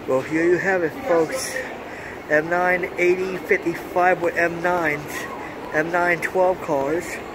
Well, here you have it, folks. M9 8055 with M9s, M9 12 cars.